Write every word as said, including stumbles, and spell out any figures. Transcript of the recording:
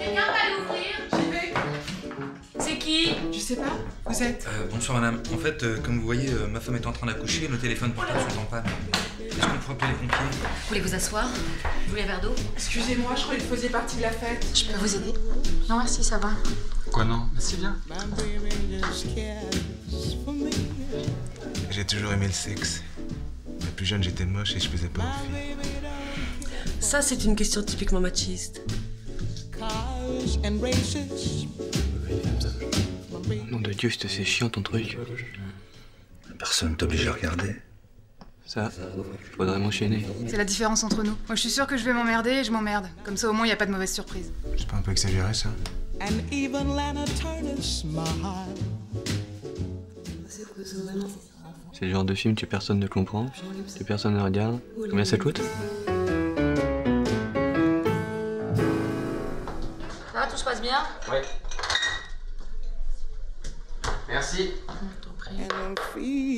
Quelqu'un va aller ouvrir? J'y vais. C'est qui? Je sais pas. Vous êtes euh, Bonsoir madame. En fait, euh, comme vous voyez, euh, ma femme est en train d'accoucher et nos téléphones portables sont en panne. Est-ce qu'on pourrait appeler les pompiers? Voulez vous asseoir? Vous voulez un verre d'eau? Excusez-moi, je croyais que vous faisiez partie de la fête. Je peux vous aider? Non merci, ça va. Quoi non? C'est bien. J'ai toujours aimé le sexe. Mais plus jeune, j'étais moche et je faisais pas aux filles. Ça, c'est une question typiquement machiste. Nom de Dieu, c'est chiant ton truc. Personne t'oblige à regarder. Ça, faudrait m'enchaîner. C'est la différence entre nous. Moi, je suis sûre que je vais m'emmerder et je m'emmerde. Comme ça, au moins, il n'y a pas de mauvaise surprise. C'est pas un peu exagéré, ça? C'est le genre de film que personne ne comprend, que personne ne regarde. Combien ça coûte? Ça va, tout se passe bien? Ouais. Merci. T'en prie.